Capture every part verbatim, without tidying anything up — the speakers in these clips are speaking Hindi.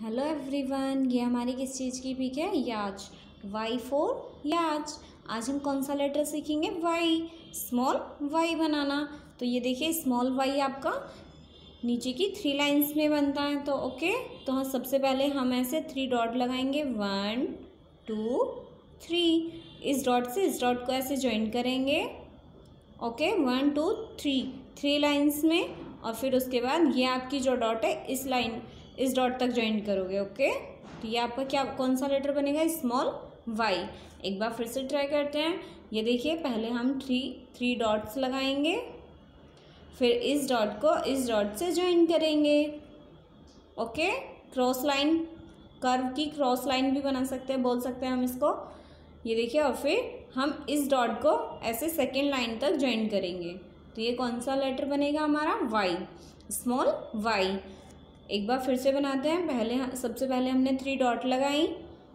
हेलो एवरीवन, ये हमारी किस चीज़ की पिक है? याच। वाई फोर याच। आज हम कौन सा लेटर सीखेंगे? वाई। स्मॉल वाई बनाना। तो ये देखिए, स्मॉल वाई आपका नीचे की थ्री लाइंस में बनता है। तो ओके, तो हाँ, सबसे पहले हम ऐसे थ्री डॉट लगाएंगे। One two three. इस डॉट से इस डॉट को ऐसे ज्वाइन करेंगे। Okay, one two three, three lines में। और फिर उसके बाद ये आपकी जो डॉट है इस लाइन इस डॉट तक ज्वाइन करोगे। ओके, तो ये आपका क्या कौन सा लेटर बनेगा? Small Y. एक बार फिर से ट्राई करते हैं। ये देखिए, पहले हम थ्री थ्री डॉट्स लगाएंगे, फिर इस डॉट को इस डॉट से ज्वाइन करेंगे। ओके, क्रॉस लाइन, कर्व की क्रॉस लाइन भी बना सकते हैं, बोल सकते हैं हम इसको। ये देखिए, और फिर हम इस डॉट को ऐसे सेकेंड लाइन तक ज्वाइन करेंगे। तो ये कौन सा लेटर बनेगा हमारा? Y, small Y. एक बार फिर से बनाते हैं। पहले सबसे पहले हमने थ्री डॉट लगाई,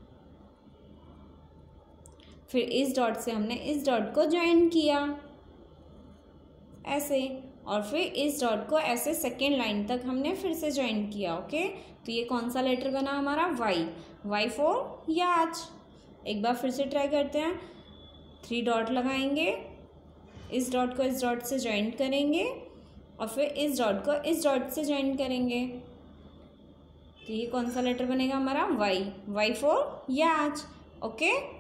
फिर इस डॉट से हमने इस डॉट को ज्वाइन किया ऐसे, और फिर इस डॉट को ऐसे सेकेंड लाइन तक हमने फिर से ज्वाइन किया। ओके, तो ये कौन सा लेटर बना हमारा? वाई। वाई फोर याच। एक बार फिर से ट्राई करते हैं। थ्री डॉट लगाएंगे, इस डॉट को इस डॉट से ज्वाइन करेंगे, और फिर इस डॉट को इस डॉट से ज्वाइन करेंगे। तो ये कौन सा लेटर बनेगा हमारा? Y. Y for yacht. Okay.